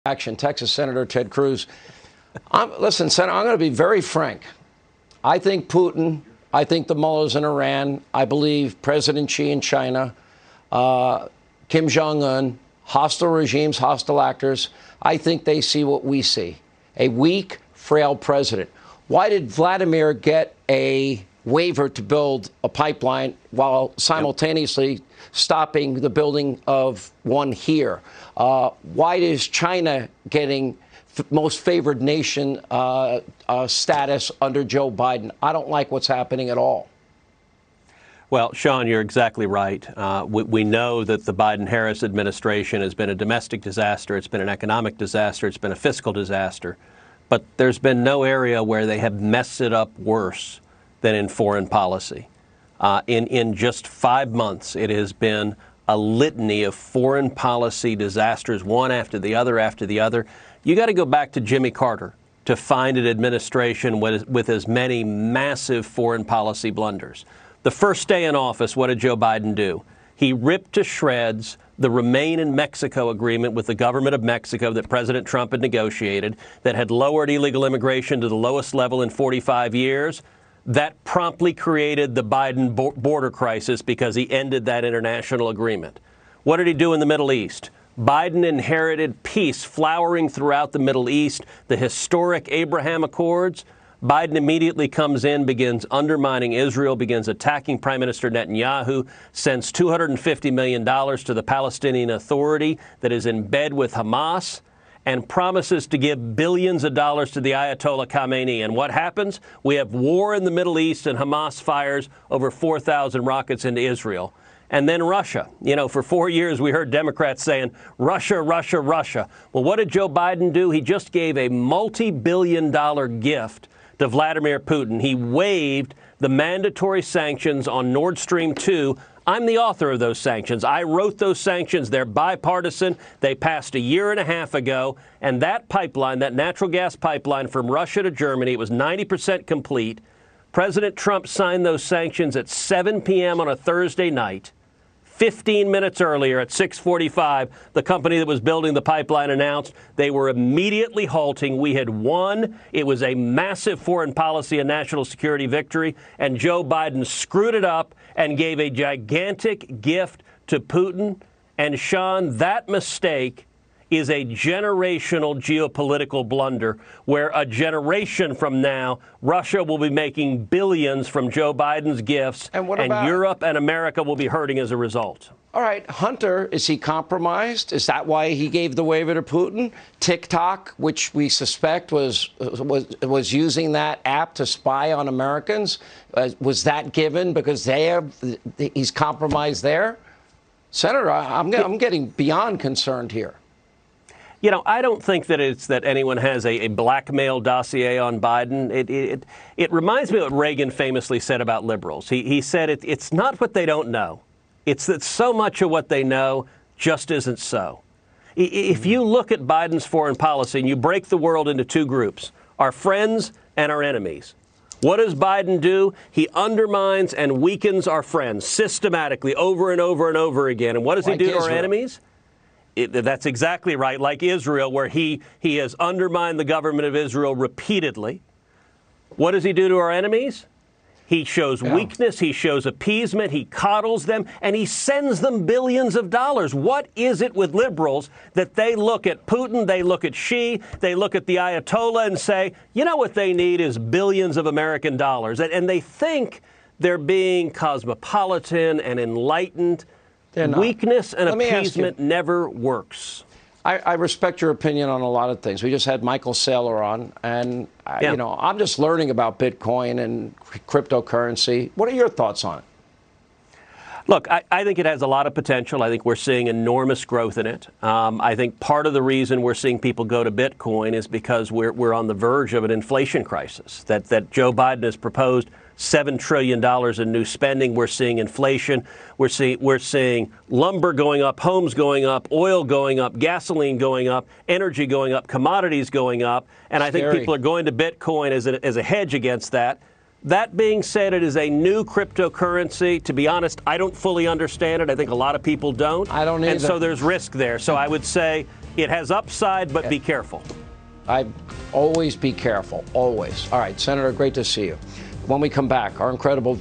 Action, Texas Senator Ted Cruz. Listen, Senator, I'm going to be very frank. I think Putin, I think the mullahs in Iran, I believe President Xi in China, Kim Jong-un, hostile regimes, hostile actors, I think they see what we see, a weak, frail president. Why did Vladimir get a waiver to build a pipeline while simultaneously stopping the building of one here? Why is China getting most favored nation status under Joe Biden? I don't like what's happening at all. Well, Sean, you're exactly right. We know that the Biden-Harris administration has been a domestic disaster. It's been an economic disaster. It's been a fiscal disaster. But there's been no area where they have messed it up worse than in foreign policy. In just 5 months, it has been a litany of foreign policy disasters, one after the other after the other. You got to go back to Jimmy Carter to find an administration with as many massive foreign policy blunders. The first day in office, what did Joe Biden do? He ripped to shreds the Remain in Mexico agreement with the government of Mexico that President Trump had negotiated that had lowered illegal immigration to the lowest level in 45 years. That promptly created the Biden border crisis because he ended that international agreement. What did he do in the Middle East? Biden inherited peace flowering throughout the Middle East, the historic Abraham Accords. Biden immediately comes in, begins undermining Israel, begins attacking Prime Minister Netanyahu, sends $250 million to the Palestinian Authority that is in bed with Hamas, and promises to give billions of dollars to the Ayatollah Khamenei. And what happens? We have war in the Middle East, and Hamas fires over 4,000 rockets into Israel. And then Russia. You know, for 4 years, we heard Democrats saying, Russia, Russia, Russia. Well, what did Joe Biden do? He just gave a multi-billion-dollar gift to Vladimir Putin. He waived the mandatory sanctions on Nord Stream 2. I'm the author of those sanctions. I wrote those sanctions. They're bipartisan. They passed a year and a half ago. And that pipeline, that natural gas pipeline from Russia to Germany, it was 90% complete. President Trump signed those sanctions at 7 p.m. on a Thursday night. 15 minutes earlier, at 6:45, the company that was building the pipeline announced they were immediately halting. We had won. It was a massive foreign policy and national security victory, and Joe Biden screwed it up and gave a gigantic gift to Putin. And, Sean, that mistake is a generational geopolitical blunder where a generation from now, Russia will be making billions from Joe Biden's gifts, and Europe and America will be hurting as a result. All right, Hunter, is he compromised? Is that why he gave the waiver to Putin? TikTok, which we suspect was using that app to spy on Americans, was that given because he's compromised there? Senator, I'm getting beyond concerned here. You know, I don't think that it's that anyone has a blackmail dossier on Biden. It reminds me of what Reagan famously said about liberals. He said it's not what they don't know. It's that so much of what they know just isn't so. If you look at Biden's foreign policy and you break the world into two groups, our friends and our enemies, what does Biden do? He undermines and weakens our friends systematically over and over and over again. And what does he do to our enemies? That's exactly right, like Israel, where he has undermined the government of Israel repeatedly. What does he do to our enemies? He shows weakness, he shows appeasement, he coddles them, and he sends them billions of dollars. What is it with liberals that they look at Putin, they look at Xi, they look at the Ayatollah and say, you know what they need is billions of American dollars. And they think they're being cosmopolitan and enlightened. Weakness and appeasement never works. I respect your opinion on a lot of things. We just had Michael Saylor on, and you know, I'm just learning about Bitcoin and cryptocurrency. What are your thoughts on it? Look, I think it has a lot of potential. I think we're seeing enormous growth in it. I think part of the reason we're seeing people go to Bitcoin is because we're on the verge of an inflation crisis. That Joe Biden has proposed $7 trillion in new spending. We're seeing inflation. We're seeing lumber going up, homes going up, oil going up, gasoline going up, energy going up, commodities going up. And I think people are going to Bitcoin as a hedge against that. That being said, it is a new cryptocurrency. To be honest, I don't fully understand it. I think a lot of people don't. I don't either. And so there's risk there. So I would say It has upside, but be careful. I always be careful, always. All right, Senator, great to see you. When we come back, our incredible